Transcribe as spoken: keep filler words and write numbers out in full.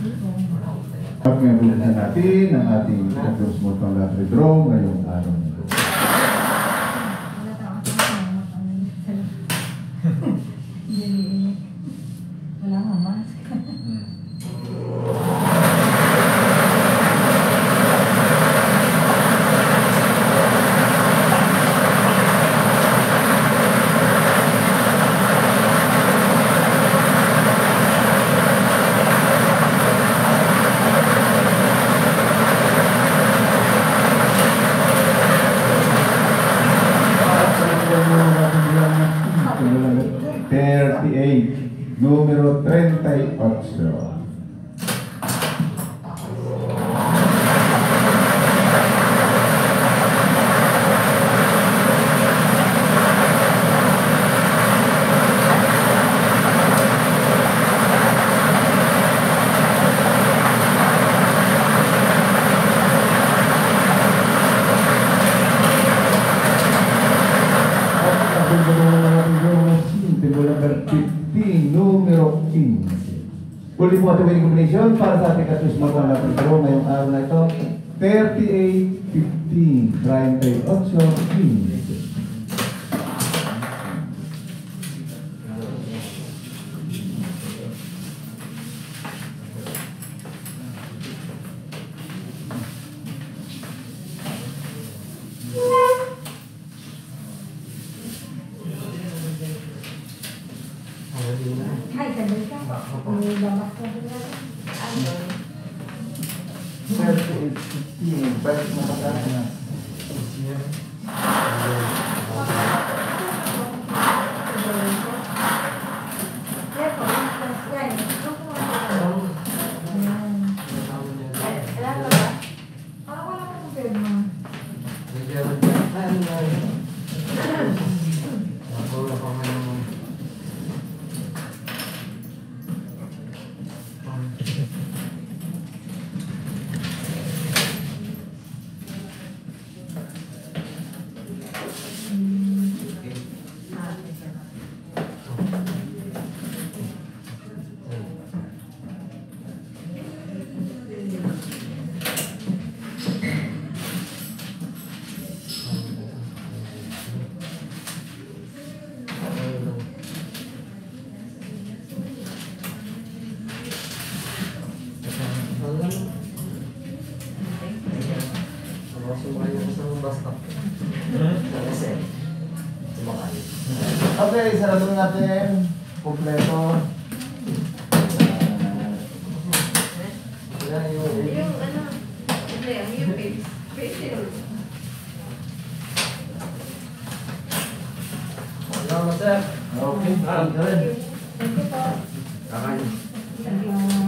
Pag-memory na natin ang ating Candles Small Pang Lottery Draw ngayong araw nito. Wala nga mask. thirty-eight, numero thirty-eight. Numero fifteen. Uli po ito winning combination para sa ating Candles Small Pang Lottery Draw ngayong araw na ito. thirty-eight, fifteen, thirty-eight, fifteen. Ay, sabi ka. May babak ka ba? Ano? thirty-eight, fifteen. Balik na pagkakita na. Okay, sarado natin. Kompleto. Yung ano, yung face. Face Salamat, sir. Okay. Thank you po. Kakain. Thank you.